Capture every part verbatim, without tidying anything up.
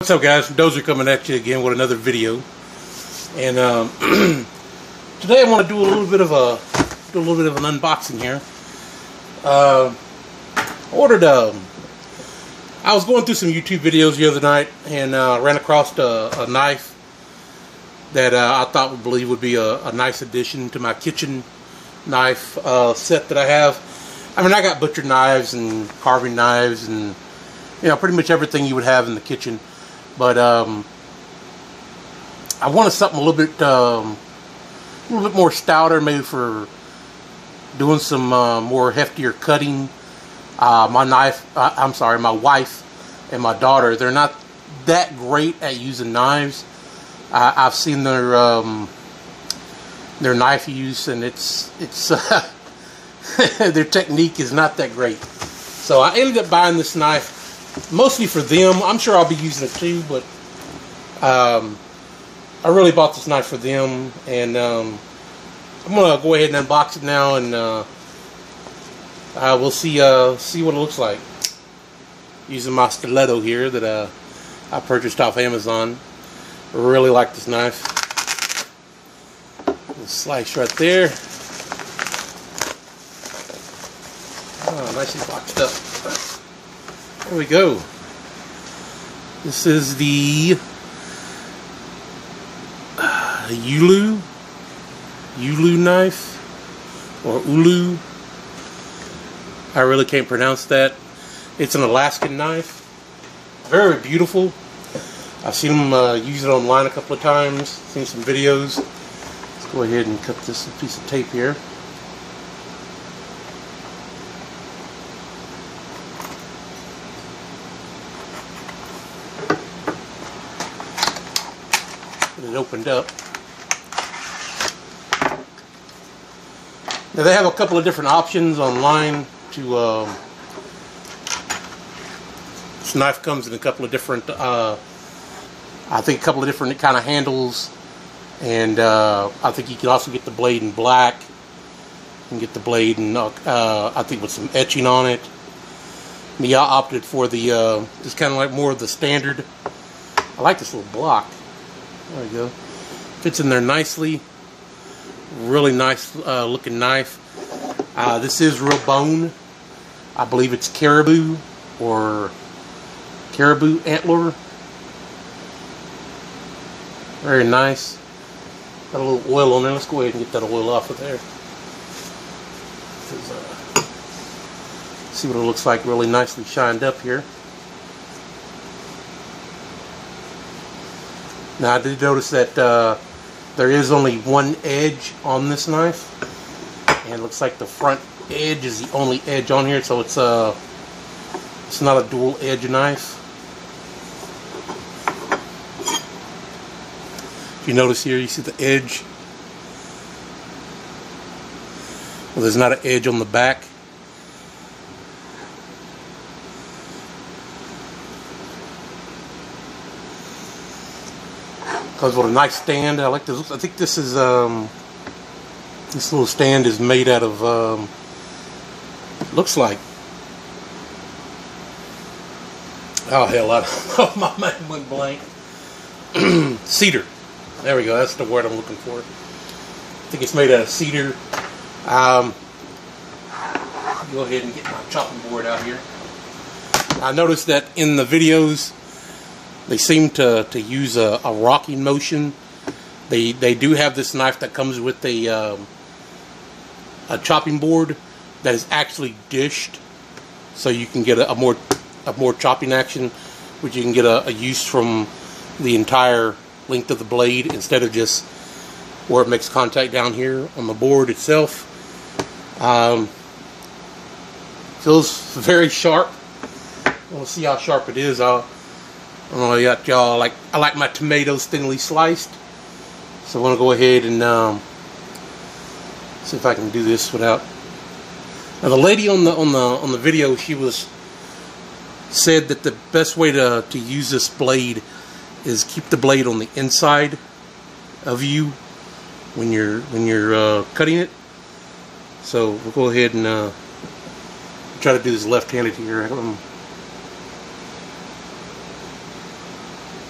What's up, guys? Dozer coming at you again with another video. And um, today I want to do a little bit of a do a little bit of an unboxing here. Uh, I ordered um, I was going through some YouTube videos the other night and uh, ran across a, a knife that uh, I thought would believe would be a, a nice addition to my kitchen knife uh, set that I have. I mean, I got butcher knives and carving knives and, you know, pretty much everything you would have in the kitchen. But um, I wanted something a little bit, um, a little bit more stouter, maybe for doing some uh, more heftier cutting. Uh, my knife, uh, I'm sorry, my wife and my daughter, they're not that great at using knives. Uh, I've seen their um, their knife use, and it's it's uh, their technique is not that great. So I ended up buying this knife mostly for them. I'm sure I'll be using it too, but um, I really bought this knife for them, and um, I'm gonna go ahead and unbox it now, and uh, uh, we'll see uh, see what it looks like. Using my stiletto here that uh, I purchased off Amazon. I really like this knife. Little slice right there. Oh, nicely boxed up. There we go. This is the uh, Ulu Ulu knife, or Ulu. I really can't pronounce that. It's an Alaskan knife. Very beautiful. I've seen them uh, use it online a couple of times. Seen some videos. Let's go ahead and cut this piece of tape here. It opened up. Now they have a couple of different options online to. Um, this knife comes in a couple of different. Uh, I think a couple of different kind of handles, and uh, I think you can also get the blade in black. You can get the blade in, uh, I think, with some etching on it. Me, I opted for the uh, just kind of like more of the standard. I like this little block. There we go. Fits in there nicely. Really nice uh, looking knife. Uh, this is real bone. I believe it's caribou or caribou antler. Very nice. Got a little oil on there. Let's go ahead and get that oil off of there. Uh, see what it looks like. Really nicely shined up here. Now I did notice that uh, there is only one edge on this knife, and it looks like the front edge is the only edge on here, so it's uh, it's not a dual edge knife. If you notice here, you see the edge. Well, there's not an edge on the back. Comes with a nice stand. I like this. I think this is um, this little stand is made out of um, looks like. Oh hell! I, my mind went blank. Cedar. There we go. That's the word I'm looking for. I think it's made out of cedar. Um, go ahead and get my chopping board out here. I noticed that in the videos, they seem to, to use a, a rocking motion. They they do have this knife that comes with a um, a chopping board that is actually dished, so you can get a, a more a more chopping action, which you can get a, a use from the entire length of the blade instead of just where it makes contact down here on the board itself. Um, feels very sharp. We'll see how sharp it is. I'll, I don't know, I got y'all like I like my tomatoes thinly sliced, so I want to go ahead and um, see if I can do this without. Now the lady on the on the on the video, she was said that the best way to to use this blade is keep the blade on the inside of you when you're when you're uh, cutting it. So we'll go ahead and uh, try to do this left-handed here. Um,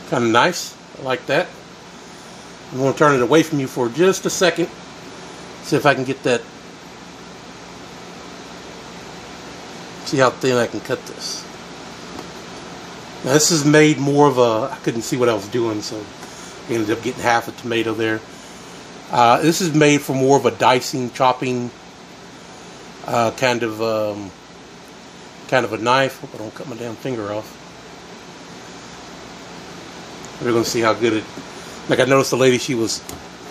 Kind of nice. I like that. I'm going to turn it away from you for just a second. See if I can get that. See how thin I can cut this. Now this is made more of a, I couldn't see what I was doing, so I ended up getting half a tomato there. Uh, this is made for more of a dicing, chopping uh, kind of um, kind of a knife. Hope I don't cut my damn finger off. We're going to see how good it. Like I noticed the lady, she was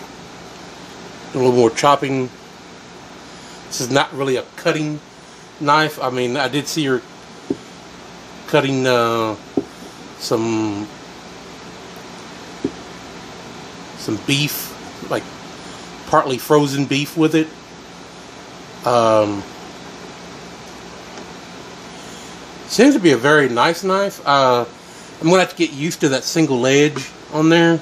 a little more chopping. This is not really a cutting knife. I mean, I did see her cutting uh, some some beef, like partly frozen beef with it. Um, seems to be a very nice knife. Uh, I'm gonna have to get used to that single edge on there.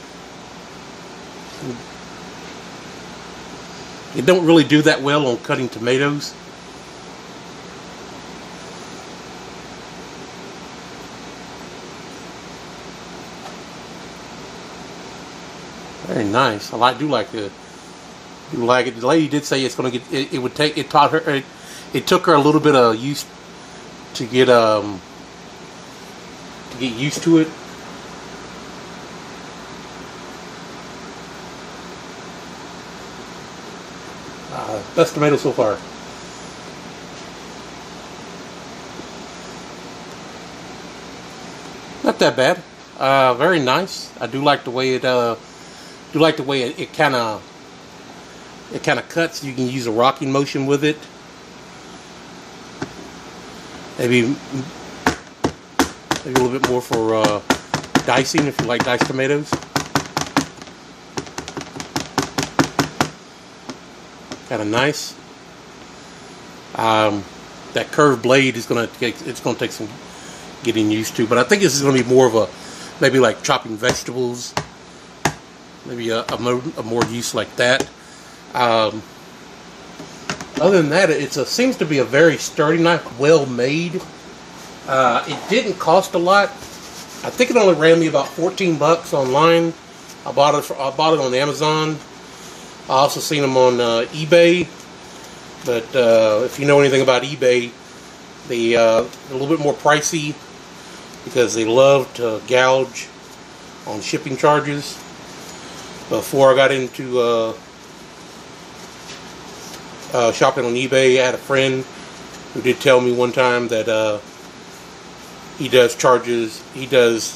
It don't really do that well on cutting tomatoes. Very nice. I like do like it. Do like it. The lady did say it's gonna get. It, it would take. It taught her. It, it took her a little bit of use to get um to get used to it. Uh, best tomato so far. Not that bad. Uh, very nice. I do like the way it. Uh, do like the way it, it kind of. It kind of cuts. You can use a rocking motion with it. Maybe. Maybe a little bit more for uh, dicing if you like diced tomatoes. Kind of nice. Um, that curved blade is gonna take, it's gonna take some getting used to, but I think this is gonna be more of a maybe like chopping vegetables, maybe a, a, more, a more use like that. Um, other than that, it's a seems to be a very sturdy knife, well made. Uh, it didn't cost a lot. I think it only ran me about fourteen bucks online. I bought it. For, I bought it on Amazon. I also seen them on uh, eBay, but uh, if you know anything about eBay, they uh, a little bit more pricey because they love to gouge on shipping charges. Before I got into uh, uh, shopping on eBay, I had a friend who did tell me one time that uh, he does charges. He does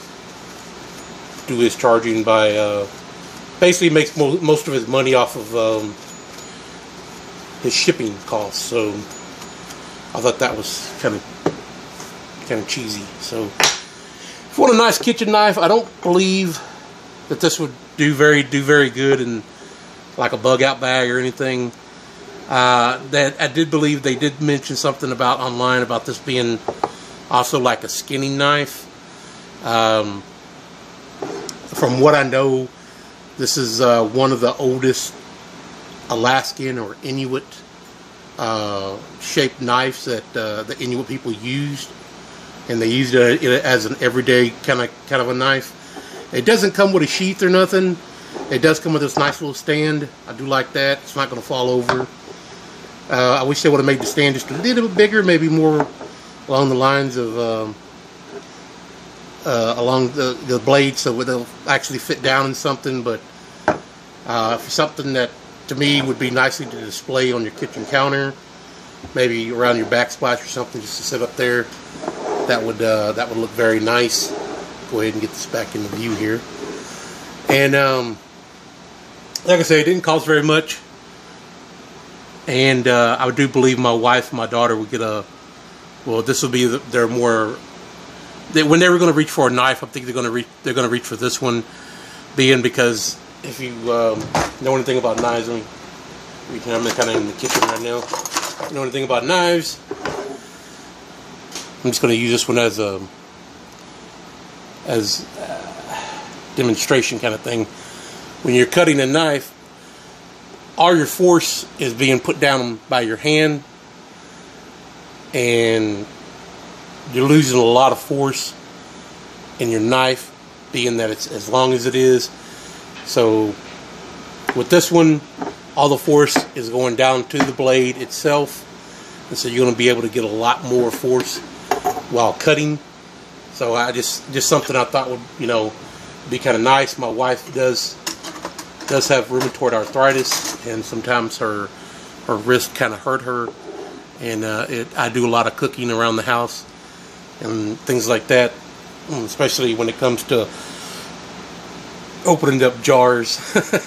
do his charging by. Uh, Basically makes mo most of his money off of um, his shipping costs. So I thought that was kind of kind of cheesy. So if you want a nice kitchen knife, I don't believe that this would do very do very good in like a bug out bag or anything. Uh, that I did believe they did mention something about online about this being also like a skinning knife. Um, from what I know, this is uh, one of the oldest Alaskan or Inuit uh, shaped knives that uh, the Inuit people used, and they used it as an everyday kind of kind of a knife. It doesn't come with a sheath or nothing. It does come with this nice little stand. I do like that. It's not going to fall over. Uh, I wish they would have made the stand just a little bit bigger, maybe more along the lines of um, uh, along the, the blade, so they'll actually fit down in something. But uh, for something that to me would be nicely to display on your kitchen counter, maybe around your backsplash or something, just to sit up there, that would uh, that would look very nice. Go ahead and get this back into view here. And um, like I say, it didn't cost very much. And uh, I do believe my wife and my daughter would get a, well, this will be the, their more, they, when they were going to reach for a knife, I think they're going to reach, they're going to reach for this one, being because if you um, know anything about knives, I mean, I'm kind of in the kitchen right now. If you know anything about knives, I'm just going to use this one as a, as a demonstration kind of thing. When you're cutting a knife, all your force is being put down by your hand, and you're losing a lot of force in your knife being that it's as long as it is. So with this one, all the force is going down to the blade itself, and so you're going to be able to get a lot more force while cutting. So I just just something I thought would, you know, be kind of nice. My wife does does have rheumatoid arthritis, and sometimes her her wrist kind of hurt her, and uh, it I do a lot of cooking around the house and things like that, especially when it comes to opening up jars.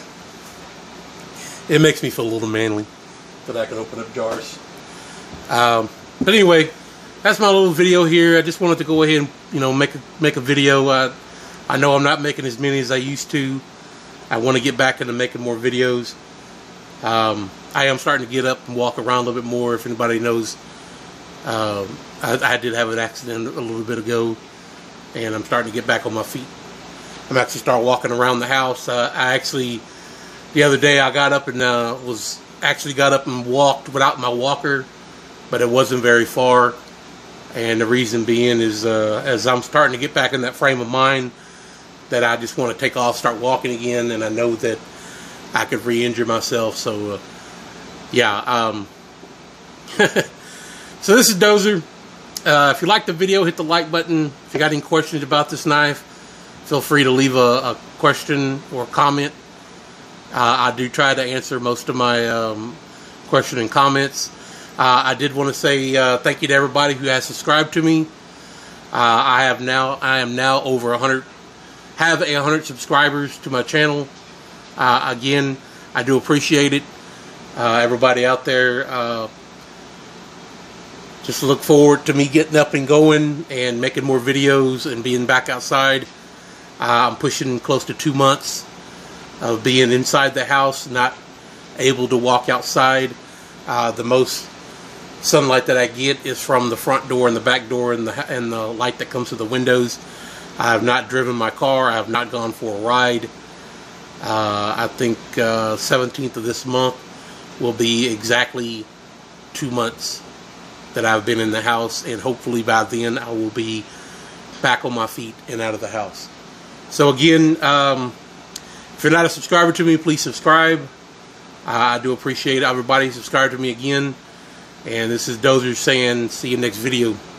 It makes me feel a little manly that I can open up jars. Um, but anyway, that's my little video here. I just wanted to go ahead and, you know, make a, make a video. Uh, I know I'm not making as many as I used to. I want to get back into making more videos. Um, I am starting to get up and walk around a little bit more. If anybody knows, um, I, I did have an accident a little bit ago, and I'm starting to get back on my feet. I'm actually starting walking around the house. Uh, I actually, the other day, I got up and uh, was actually got up and walked without my walker, but it wasn't very far. And the reason being is, uh, as I'm starting to get back in that frame of mind, that I just want to take off, start walking again, and I know that I could re-injure myself. So, uh, yeah. Um, so this is Dozer. Uh, if you liked the video, hit the like button. If you got any questions about this knife, feel free to leave a, a question or comment. Uh, I do try to answer most of my um, question and comments. Uh, I did want to say uh, thank you to everybody who has subscribed to me. Uh, I have now I am now over a hundred have a hundred subscribers to my channel. Uh, again, I do appreciate it. Uh, everybody out there, uh, just look forward to me getting up and going and making more videos and being back outside. Uh, I'm pushing close to two months of being inside the house, not able to walk outside. Uh, the most sunlight that I get is from the front door and the back door and the and the light that comes through the windows. I have not driven my car. I have not gone for a ride. Uh, I think uh, seventeenth of this month will be exactly two months that I've been in the house, and hopefully by then I will be back on my feet and out of the house. So again, um, if you're not a subscriber to me, please subscribe. Uh, I do appreciate everybody subscribe to me again. And this is Dozer saying, see you next video.